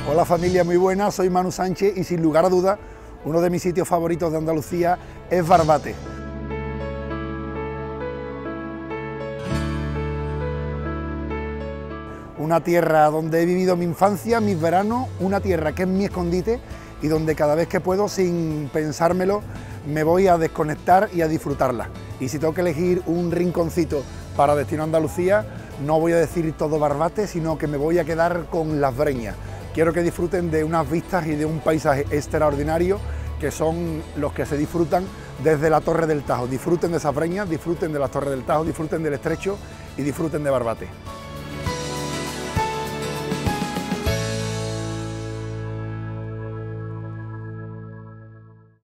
Hola familia, muy buena, soy Manu Sánchez y sin lugar a dudas uno de mis sitios favoritos de Andalucía es Barbate. Una tierra donde he vivido mi infancia, mis veranos, una tierra que es mi escondite y donde cada vez que puedo, sin pensármelo, me voy a desconectar y a disfrutarla. Y si tengo que elegir un rinconcito para destino a Andalucía, no voy a decir todo Barbate, sino que me voy a quedar con Las Breñas. Quiero que disfruten de unas vistas y de un paisaje extraordinario que son los que se disfrutan desde la Torre del Tajo. Disfruten de esas breñas, disfruten de la Torre del Tajo, disfruten del Estrecho y disfruten de Barbate.